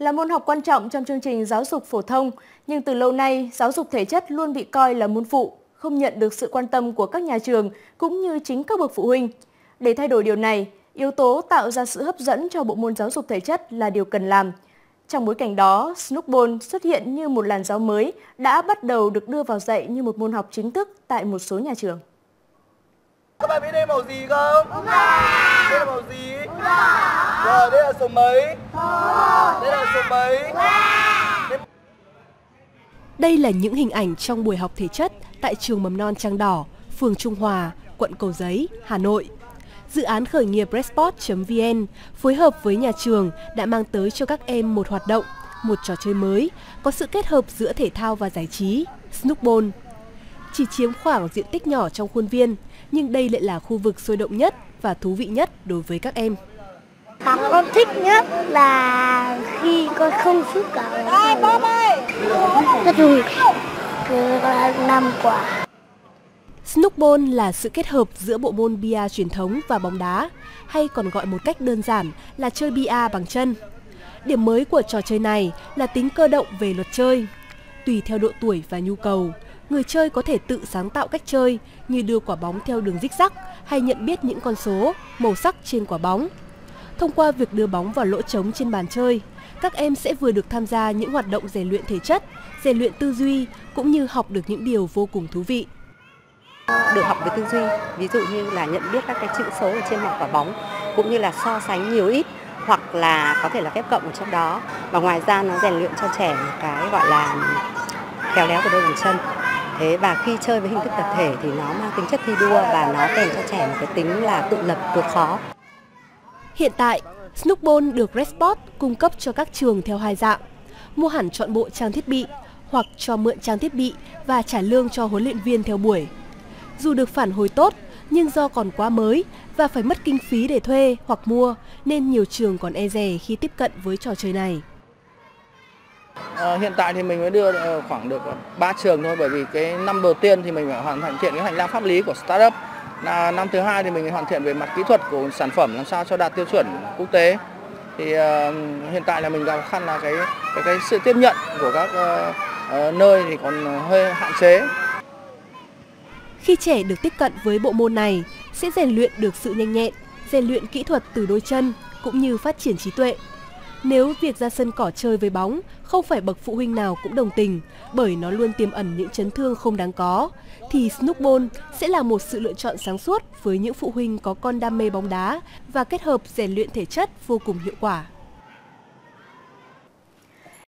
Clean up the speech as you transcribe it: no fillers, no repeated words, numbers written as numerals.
Là môn học quan trọng trong chương trình giáo dục phổ thông, nhưng từ lâu nay, giáo dục thể chất luôn bị coi là môn phụ, không nhận được sự quan tâm của các nhà trường cũng như chính các bậc phụ huynh. Để thay đổi điều này, yếu tố tạo ra sự hấp dẫn cho bộ môn giáo dục thể chất là điều cần làm. Trong bối cảnh đó, Snooksball xuất hiện như một làn gió mới đã bắt đầu được đưa vào dạy như một môn học chính thức tại một số nhà trường. Các bạn biết đây màu gì không? Đây là màu gì? Rồi, đây là số mấy? Đây là số mấy? Đây là những hình ảnh trong buổi học thể chất tại trường mầm non Trăng Đỏ, phường Trung Hòa, quận Cầu Giấy, Hà Nội. Dự án khởi nghiệp redsport.vn phối hợp với nhà trường đã mang tới cho các em một hoạt động, một trò chơi mới, có sự kết hợp giữa thể thao và giải trí, Snooksball. Chỉ chiếm khoảng diện tích nhỏ trong khuôn viên, nhưng đây lại là khu vực sôi động nhất và thú vị nhất đối với các em. Con thích nhất là khi con không sức cả. Rất vui, năm quả. Snooksball là sự kết hợp giữa bộ môn bia truyền thống và bóng đá, hay còn gọi một cách đơn giản là chơi bia bằng chân. Điểm mới của trò chơi này là tính cơ động về luật chơi. Tùy theo độ tuổi và nhu cầu, người chơi có thể tự sáng tạo cách chơi như đưa quả bóng theo đường rích rắc hay nhận biết những con số, màu sắc trên quả bóng. Thông qua việc đưa bóng vào lỗ trống trên bàn chơi, các em sẽ vừa được tham gia những hoạt động rèn luyện thể chất, rèn luyện tư duy cũng như học được những điều vô cùng thú vị. Được học về tư duy, ví dụ như là nhận biết các cái chữ số ở trên mặt quả bóng, cũng như là so sánh nhiều ít, hoặc là có thể là phép cộng ở trong đó. Và ngoài ra nó rèn luyện cho trẻ một cái gọi là khéo léo của đôi bàn chân. Thế và khi chơi với hình thức tập thể thì nó mang tính chất thi đua và nó kèm cho trẻ một cái tính là tự lập vượt khó. Hiện tại, Snooksball được Redsport cung cấp cho các trường theo hai dạng: mua hẳn trọn bộ trang thiết bị hoặc cho mượn trang thiết bị và trả lương cho huấn luyện viên theo buổi. Dù được phản hồi tốt, nhưng do còn quá mới và phải mất kinh phí để thuê hoặc mua, nên nhiều trường còn e dè khi tiếp cận với trò chơi này. Hiện tại thì mình mới đưa khoảng được 3 trường thôi, bởi vì cái năm đầu tiên thì mình phải hoàn thiện cái hành lang pháp lý của startup. Năm thứ hai thì mình hoàn thiện về mặt kỹ thuật của sản phẩm làm sao cho đạt tiêu chuẩn quốc tế. Thì hiện tại là mình gặp khó khăn là cái sự tiếp nhận của các nơi thì còn hơi hạn chế. Khi trẻ được tiếp cận với bộ môn này, sẽ rèn luyện được sự nhanh nhẹn, rèn luyện kỹ thuật từ đôi chân, cũng như phát triển trí tuệ. Nếu việc ra sân cỏ chơi với bóng, không phải bậc phụ huynh nào cũng đồng tình, bởi nó luôn tiềm ẩn những chấn thương không đáng có, thì Snooksball sẽ là một sự lựa chọn sáng suốt với những phụ huynh có con đam mê bóng đá và kết hợp rèn luyện thể chất vô cùng hiệu quả.